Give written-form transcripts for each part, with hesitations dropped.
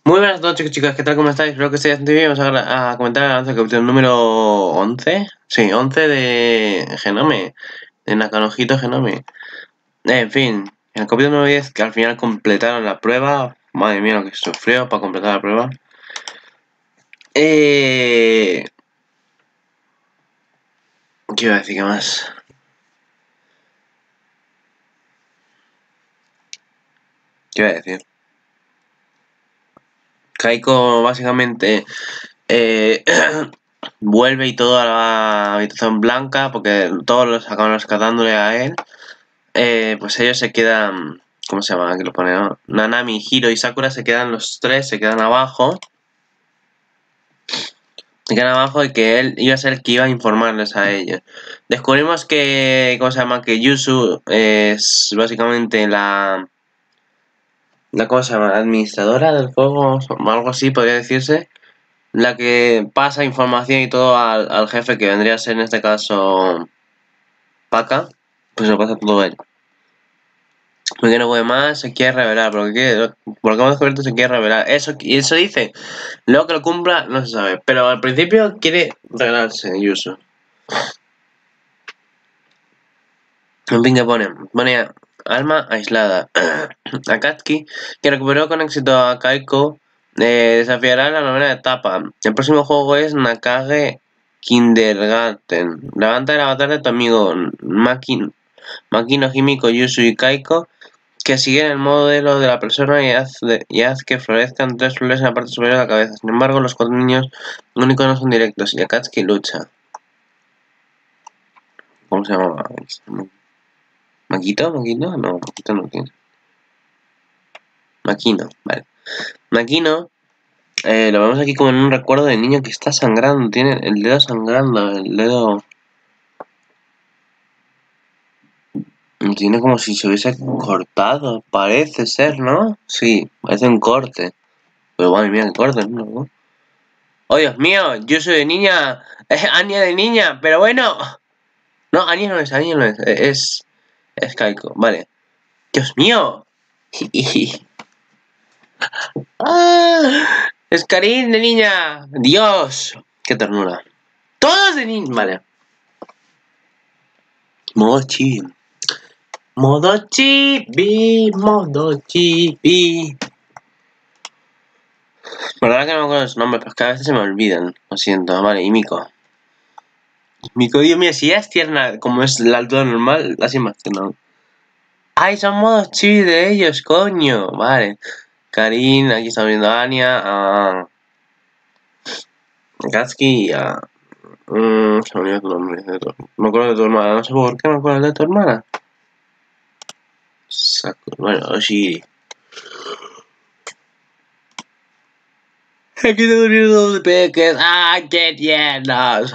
Muy buenas noches chicos, chicas, ¿qué tal? ¿Cómo estáis? Espero que estéis bastante bien. Vamos a comentar el avance del capítulo número 11. Sí, 11 de Genome, de Nakanojito Genome. En fin, en el capítulo número 10, que al final completaron la prueba. Madre mía, lo que sufrió para completar la prueba. ¿Qué iba a decir? ¿Qué más? ¿Qué iba a decir? Kaiko básicamente vuelve y todo a la habitación blanca porque todos los acaban rescatándole a él. Pues ellos se quedan, ¿cómo se llama? Aquí lo pone, ¿no? Nanami, Hiro y Sakura se quedan los tres, se quedan abajo. Se quedan abajo y que él iba a ser el que iba a informarles a ellos. Descubrimos que, ¿cómo se llama? Que Yusu es básicamente ¿cómo se llama? Administradora del juego, o algo así podría decirse. La que pasa información y todo al jefe, que vendría a ser en este caso Paka, pues lo pasa todo él. Porque no puede más, se quiere revelar, por lo que hemos descubierto se quiere revelar. Eso dice. Luego que lo cumpla, no se sabe. Pero al principio quiere revelarse, Yusu. En fin, que pone alma aislada. Akatsuki, que recuperó con éxito a Kaiko, desafiará la novena etapa. El próximo juego es Nakage Kindergarten. Levanta el avatar de tu amigo Makino, Himiko, Yusu y Kaiko, que siguen el modelo de la persona y haz que florezcan tres flores en la parte superior de la cabeza. Sin embargo, los cuatro niños únicos no son directos y Akatsuki lucha. ¿Cómo se llama? ¿Maquito? ¿Maquito? No, Maquito no tiene. Makino, vale. Makino, lo vemos aquí como en un recuerdo de niño que está sangrando. Tiene el dedo sangrando, el dedo. Tiene como si se hubiese cortado, parece ser, ¿no? Sí, parece un corte. Pero madre mía, el corte, ¿no? ¡Oh, Dios mío! Yo soy de niña. Es Anya de niña, pero bueno. No, Anya no es, es Kaiko, vale. ¡Dios mío! ¡Ah! Es Karin de niña. ¡Dios! ¡Qué ternura! Todos de niña. Vale. Modo chibi. Modo chibi. Modo chibi. Verdad que no me acuerdo de su nombre, pero es que a veces se me olvidan. Lo siento, vale. Y Miko. Miko, Dios mío, si ya es tierna como es la altura normal, así más tierna. ¡Ay, son modos chibi de ellos, coño! Vale. Karin, aquí está viendo a Anya, a Katsuki y a... se me olvidó tu nombre. Me acuerdo de tu hermana, no sé por qué me acuerdo de tu hermana. Sakura, bueno, Oshiri. Aquí te durmiendo de peques. ¡Ay, qué tiernos!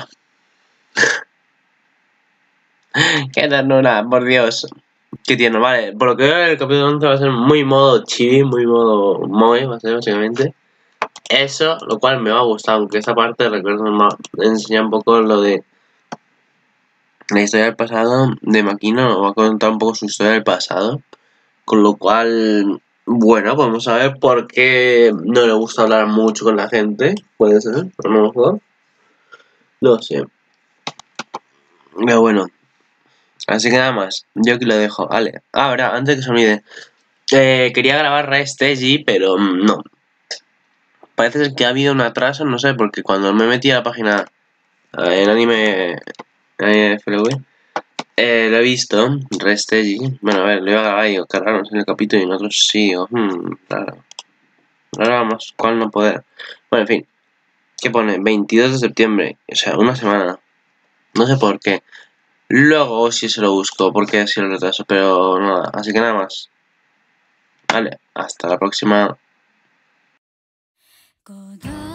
¡Qué ternura, por Dios! ¡Qué tierno! Vale, por lo que veo el capítulo 11 va a ser muy modo chibi, muy modo moe, va a ser básicamente. Eso, lo cual me va a gustar, aunque esta parte recuerdo me enseña un poco lo de la historia del pasado de Makino, va a contar un poco su historia del pasado, con lo cual, bueno, podemos saber por qué no le gusta hablar mucho con la gente, puede ser, a lo mejor, no sé, pero bueno, así que nada más, yo aquí lo dejo, vale, ahora, antes que se olvide, quería grabar Rasteji, pero no, parece ser que ha habido un atraso, no sé, porque cuando me metí a la página en anime FLV, lo he visto, Restegi. Bueno, a ver, lo iba a grabar y cargarnos en el capítulo y nosotros sí, claro. Ahora vamos, ¿cuál no poder? Bueno, en fin, ¿qué pone? 22 de septiembre, o sea, una semana. No sé por qué. Luego sí se lo busco, porque así lo retraso, pero nada, así que nada más. Vale, hasta la próxima.